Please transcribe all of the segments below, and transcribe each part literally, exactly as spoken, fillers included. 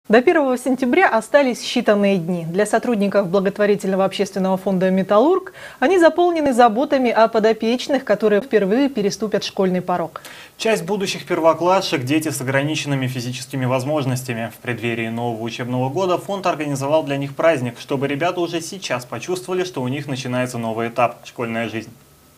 До первого сентября остались считанные дни. Для сотрудников благотворительного общественного фонда «Металлург» они заполнены заботами о подопечных, которые впервые переступят школьный порог. Часть будущих первоклашек – дети с ограниченными физическими возможностями. В преддверии нового учебного года фонд организовал для них праздник, чтобы ребята уже сейчас почувствовали, что у них начинается новый этап – школьная жизнь.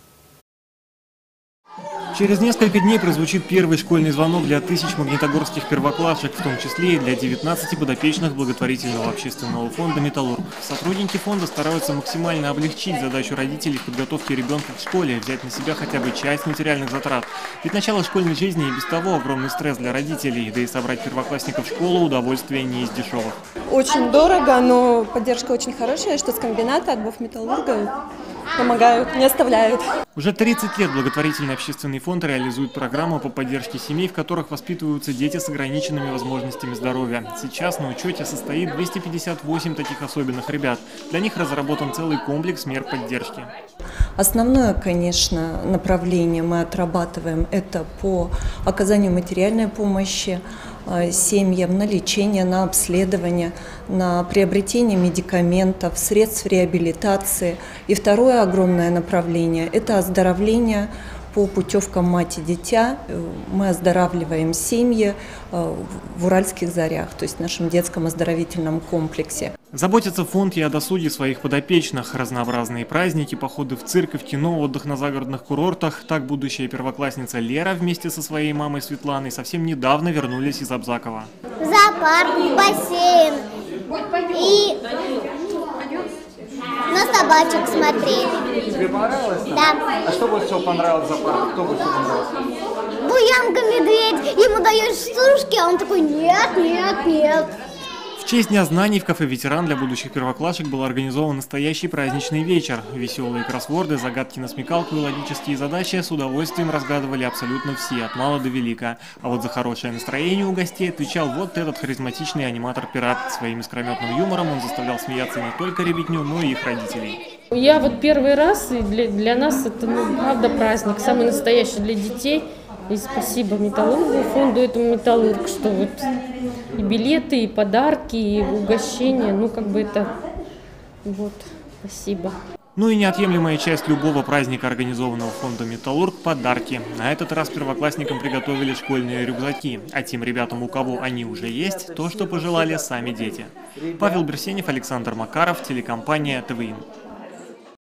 Через несколько дней прозвучит первый школьный звонок для тысяч магнитогорских первоклашек, в том числе и для девятнадцати подопечных благотворительного общественного фонда «Металлург». Сотрудники фонда стараются максимально облегчить задачу родителей в подготовке ребенка к школе, взять на себя хотя бы часть материальных затрат. Ведь начало школьной жизни и без того огромный стресс для родителей, да и собрать первоклассников в школу удовольствие не из дешевых. Очень дорого, но поддержка очень хорошая, что с комбината от «Металлурга» помогают, не оставляют. Уже тридцать лет благотворительный общественный фонд реализует программу по поддержке семей, в которых воспитываются дети с ограниченными возможностями здоровья. Сейчас на учете состоит двести пятьдесят восемь таких особенных ребят. Для них разработан целый комплекс мер поддержки. Основное, конечно, направление мы отрабатываем – это по оказанию материальной помощи семьям, на лечение, на обследование, на приобретение медикаментов, средств реабилитации. И второе огромное направление – это оздоровление по путевкам «Мать и дитя». Мы оздоравливаем семьи в Уральских Зарях, то есть в нашем детском оздоровительном комплексе. Заботится фонд и о досуге своих подопечных. Разнообразные праздники, походы в церковь, кино, отдых на загородных курортах. Так будущая первоклассница Лера вместе со своей мамой Светланой совсем недавно вернулись из Абзакова. В зоопарк, в бассейн и на собачек смотрели. Тебе понравилось? Да. А что больше всего понравилось в зоопарке? Кто больше понравился? Буянка медведь, ему даешь сушки, а он такой нет, нет, нет. В честь Дня знаний в кафе «Ветеран» для будущих первоклашек был организован настоящий праздничный вечер. Веселые кроссворды, загадки на смекалку и логические задачи с удовольствием разгадывали абсолютно все, от мала до велика. А вот за хорошее настроение у гостей отвечал вот этот харизматичный аниматор-пират. Своим искрометным юмором он заставлял смеяться не только ребятню, но и их родителей. Я вот первый раз, и для, для нас это, ну, правда, праздник, самый настоящий для детей. И спасибо «Металлургу», фонду этому «Металлург», что вот и билеты, и подарки, и угощения, ну как бы это, вот, спасибо. Ну и неотъемлемая часть любого праздника, организованного фондом «Металлург» – подарки. На этот раз первоклассникам приготовили школьные рюкзаки, а тем ребятам, у кого они уже есть, то, что пожелали сами дети. Павел Берсенев, Александр Макаров, телекомпания ТВИ.